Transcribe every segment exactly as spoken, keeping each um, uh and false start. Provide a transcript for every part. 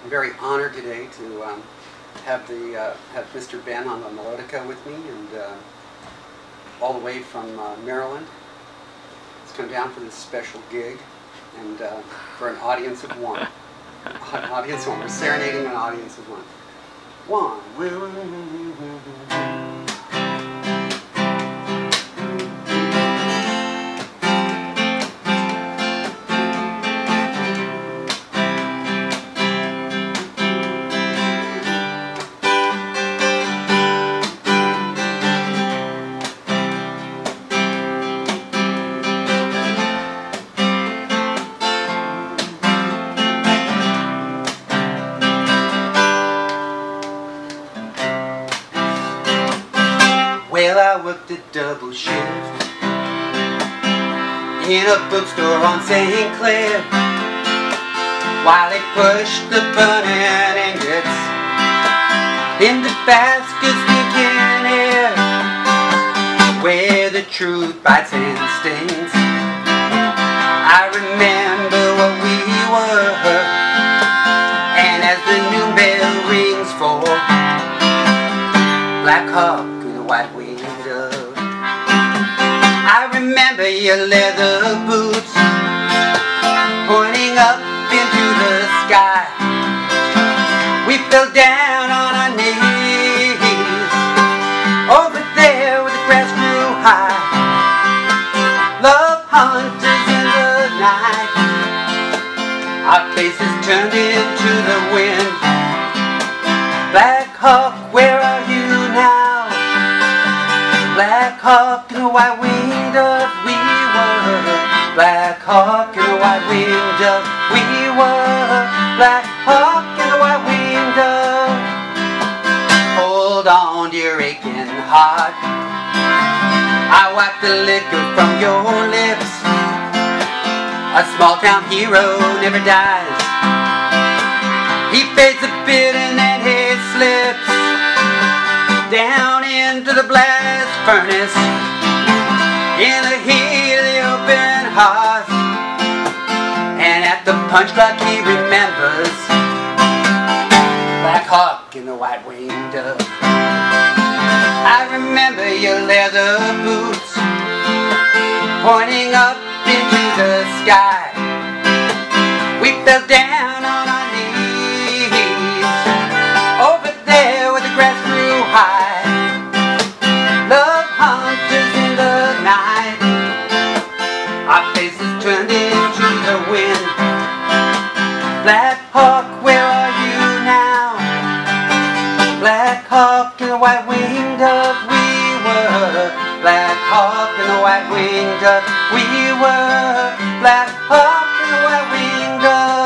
I'm very honored today to um, have the uh, have Mister Ben on the melodica with me, and uh, all the way from uh, Maryland. He's come down for this special gig, and uh, for an audience of one. An audience of one. We're serenading an audience of one. One. Well, I worked a double shift in a bookstore on Saint Clair while they pushed the burning ingots into baskets thinking air where the truth bites and stings. I remember what we were, and as the noon bell rings for Black Hawk white-winged dove, I remember your leather boots pointing up into the sky. We fell down on our knees over there where the grass grew high. Love hunters in the night, our faces turned into the wind. Black Hawk, where are you now? Black Hawk and a white-winged dove, we were. Black Hawk and a white-winged dove, we were. Black Hawk and a white-winged dove. Hold on to your aching heart, I wipe the liquor from your lips. A small-town hero never dies, he fades a bit and then he slips down into the blast furnace in the heat of the open hearth, and at the punch clock he remembers Black Hawk and the white-winged dove. I remember your leather boots pointing up into the sky. We fell down on our knees over there where the grass grew high. Our faces turned into the wind. Black Hawk, where are you now? Black Hawk and the white-winged dove, we were. Black Hawk and the white-winged dove, we were. Black Hawk and the white-winged dove.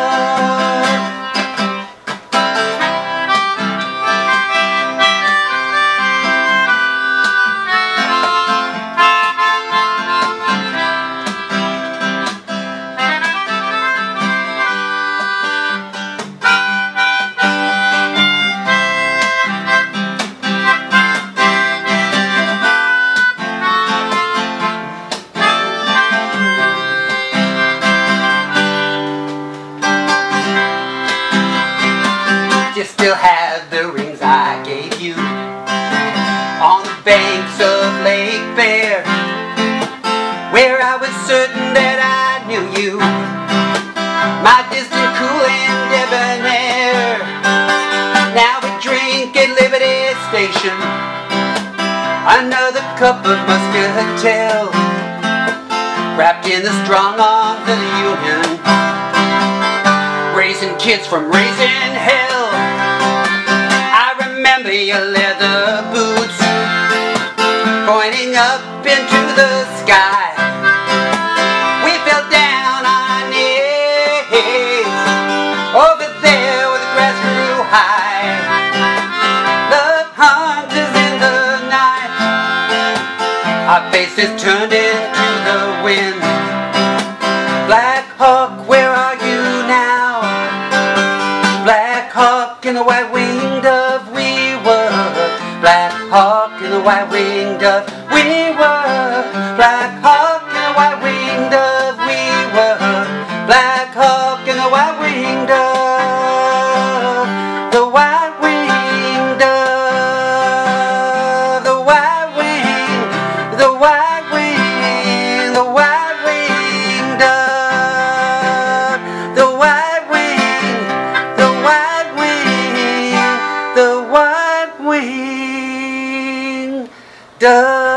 You still have the rings I gave you on the banks of Lake Fair, where I was certain that I knew you, my distant, cool and debonair. Now we drink at Liberty Station, another cup of muscatel, wrapped in the strong arms of the Union, raising kids from raising hell. Remember your leather boots pointing up into the sky. We fell down on our knees over there where the grass grew high. Love hunters in the night, our faces turned into the wind. Black Hawk, where are you now? Black Hawk and the white-winged dove, we were. Black Hawk and the white-winged dove, we were. Black Hawk and the white-winged dove, we were. Black Hawk and the white-winged dove. dove.